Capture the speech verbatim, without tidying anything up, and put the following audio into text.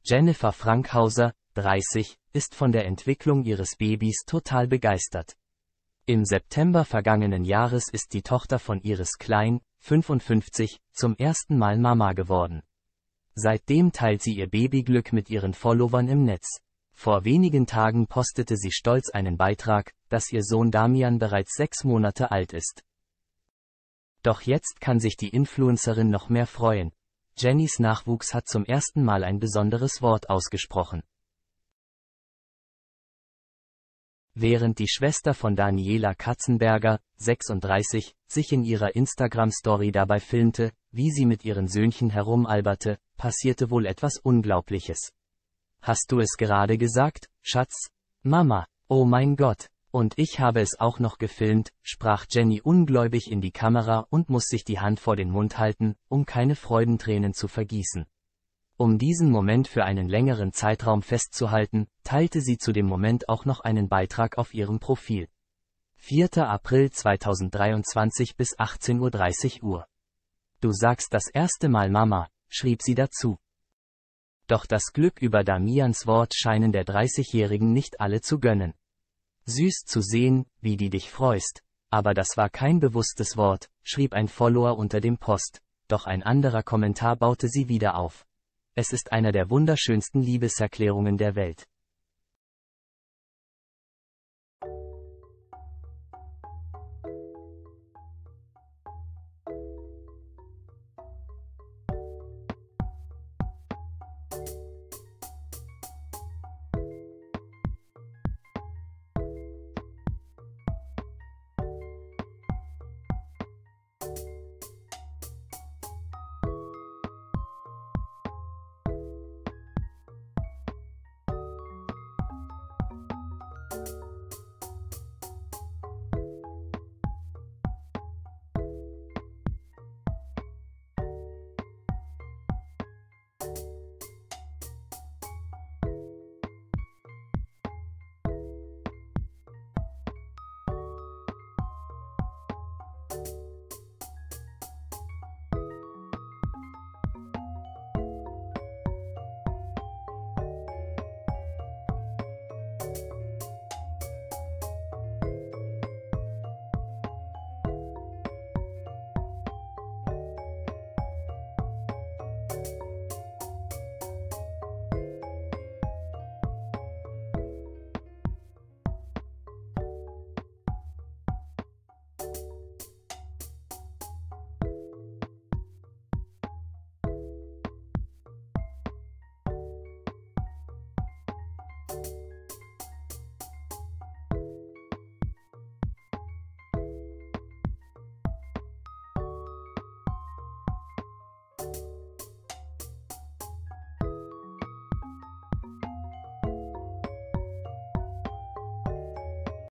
Jennifer Frankhauser, dreißig, ist von der Entwicklung ihres Babys total begeistert. Im September vergangenen Jahres ist die Tochter von Iris Klein, fünfundfünfzig, zum ersten Mal Mama geworden. Seitdem teilt sie ihr Babyglück mit ihren Followern im Netz. Vor wenigen Tagen postete sie stolz einen Beitrag, dass ihr Sohn Damian bereits sechs Monate alt ist. Doch jetzt kann sich die Influencerin noch mehr freuen. Jennys Nachwuchs hat zum ersten Mal ein besonderes Wort ausgesprochen. Während die Schwester von Daniela Katzenberger, sechsunddreißig, sich in ihrer Instagram-Story dabei filmte, wie sie mit ihren Söhnchen herumalberte, passierte wohl etwas Unglaubliches. Hast du es gerade gesagt, Schatz? Mama, oh mein Gott, und ich habe es auch noch gefilmt, sprach Jenny ungläubig in die Kamera und muss sich die Hand vor den Mund halten, um keine Freudentränen zu vergießen. Um diesen Moment für einen längeren Zeitraum festzuhalten, teilte sie zu dem Moment auch noch einen Beitrag auf ihrem Profil. vierter April zweitausenddreiundzwanzig bis achtzehn Uhr dreißig. Du sagst das erste Mal Mama, schrieb sie dazu. Doch das Glück über Damians Wort scheinen der dreißigjährigen nicht alle zu gönnen. Süß zu sehen, wie du dich freust, aber das war kein bewusstes Wort, schrieb ein Follower unter dem Post, doch ein anderer Kommentar baute sie wieder auf. Es ist einer der wunderschönsten Liebeserklärungen der Welt.